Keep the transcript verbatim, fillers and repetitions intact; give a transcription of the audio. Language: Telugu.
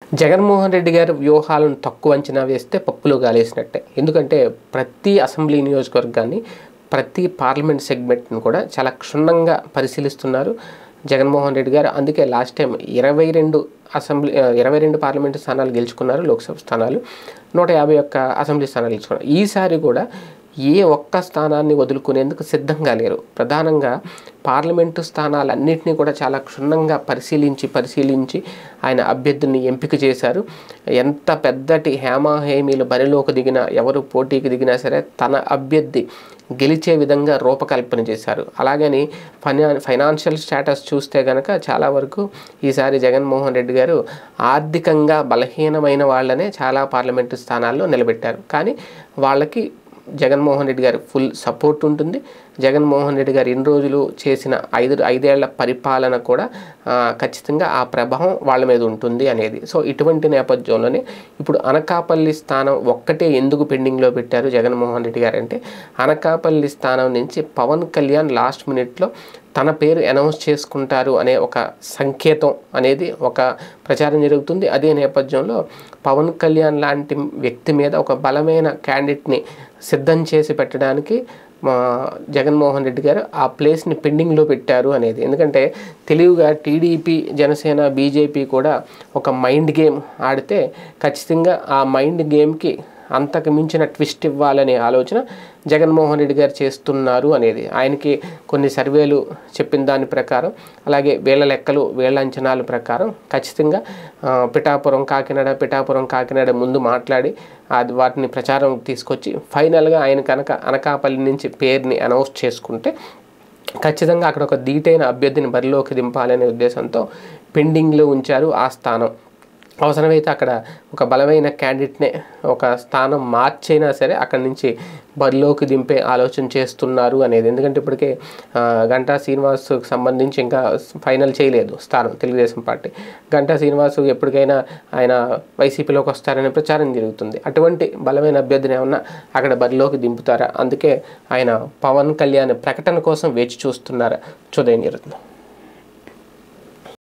జగన్మోహన్ రెడ్డి గారి వ్యూహాలను తక్కువ అంచనా వేస్తే పప్పులో గాలేసినట్టే. ఎందుకంటే ప్రతి అసెంబ్లీ నియోజకవర్గాన్ని, ప్రతి పార్లమెంట్ సెగ్మెంట్ను కూడా చాలా క్షుణ్ణంగా పరిశీలిస్తున్నారు జగన్మోహన్ రెడ్డి గారు. అందుకే లాస్ట్ టైం ఇరవై రెండు అసెంబ్లీ ఇరవై రెండు పార్లమెంటు స్థానాలు గెలుచుకున్నారు, లోక్సభ స్థానాలు, నూట యాభై ఒక్క అసెంబ్లీ స్థానాలు గెలుచుకున్నారు. ఈసారి కూడా ఏ ఒక్క స్థానాన్ని వదులుకునేందుకు సిద్ధంగా లేరు. ప్రధానంగా పార్లమెంటు స్థానాలన్నింటినీ కూడా చాలా క్షుణ్ణంగా పరిశీలించి పరిశీలించి ఆయన అభ్యర్థిని ఎంపిక చేశారు. ఎంత పెద్దటి హేమాహేమీలు బరిలోకి దిగినా, ఎవరు పోటీకి దిగినా సరే తన అభ్యర్థి గెలిచే విధంగా రూపకల్పన చేశారు. అలాగని ఫైనా ఫైనాన్షియల్ స్టేటస్ చూస్తే కనుక చాలా వరకు ఈసారి జగన్మోహన్ రెడ్డి గారు ఆర్థికంగా బలహీనమైన వాళ్ళనే చాలా పార్లమెంటు స్థానాల్లో నిలబెట్టారు. కానీ వాళ్ళకి జగన్మోహన్ రెడ్డి గారి ఫుల్ సపోర్ట్ ఉంటుంది. జగన్మోహన్ రెడ్డి గారు ఎన్ని రోజులు చేసిన ఐదు ఐదేళ్ల పరిపాలన కూడా ఖచ్చితంగా ఆ ప్రభావం వాళ్ళ మీద ఉంటుంది అనేది. సో ఇటువంటి నేపథ్యంలోనే ఇప్పుడు అనకాపల్లి స్థానం ఒక్కటే ఎందుకు పెండింగ్లో పెట్టారు జగన్మోహన్ రెడ్డి గారు అంటే, అనకాపల్లి స్థానం నుంచి పవన్ కళ్యాణ్ లాస్ట్ మినిట్లో తన పేరు అనౌన్స్ చేసుకుంటారు అనే ఒక సంకేతం అనేది ఒక ప్రచారం జరుగుతుంది. అదే నేపథ్యంలో పవన్ కళ్యాణ్ లాంటి వ్యక్తి మీద ఒక బలమైన క్యాండిడేట్ని సిద్ధం చేసి పెట్టడానికి మా జగన్మోహన్ రెడ్డి గారు ఆ ప్లేస్ని పెండింగ్లో పెట్టారు అనేది. ఎందుకంటే తెలివిగా టీడీపీ, జనసేన, బీజేపీ కూడా ఒక మైండ్ గేమ్ ఆడితే ఖచ్చితంగా ఆ మైండ్ గేమ్కి అంతకు మించిన ట్విస్ట్ ఇవ్వాలనే ఆలోచన జగన్మోహన్ రెడ్డి గారు చేస్తున్నారు అనేది. ఆయనకి కొన్ని సర్వేలు చెప్పిన దాని ప్రకారం, అలాగే వీళ్ళ లెక్కలు వీళ్ళ అంచనాల ప్రకారం ఖచ్చితంగా పిఠాపురం కాకినాడ పిఠాపురం కాకినాడ ముందు మాట్లాడి అది వాటిని ప్రచారం తీసుకొచ్చి ఫైనల్గా ఆయన కనుక అనకాపల్లి నుంచి పేరుని అనౌన్స్ చేసుకుంటే ఖచ్చితంగా అక్కడ ఒక ధీటైన అభ్యర్థిని బరిలోకి దింపాలనే ఉద్దేశంతో పెండింగ్లో ఉంచారు ఆ స్థానం. అవసరమైతే అక్కడ ఒక బలమైన క్యాండిడేట్నే ఒక స్థానం మార్చైనా సరే అక్కడి నుంచి బరిలోకి దింపే ఆలోచన చేస్తున్నారు అనేది. ఎందుకంటే ఇప్పటికే గంటా శ్రీనివాస్కి సంబంధించి ఇంకా ఫైనల్ చేయలేదు స్థానం తెలుగుదేశం పార్టీ. గంటా శ్రీనివాస్ ఎప్పటికైనా ఆయన వైసీపీలోకి వస్తారనే ప్రచారం జరుగుతుంది. అటువంటి బలమైన అభ్యర్థిని ఏమన్నా అక్కడ బరిలోకి దింపుతారా? అందుకే ఆయన పవన్ కళ్యాణ్ ప్రకటన కోసం వేచి చూస్తున్నారా? చూదయం జరుగుతుంది.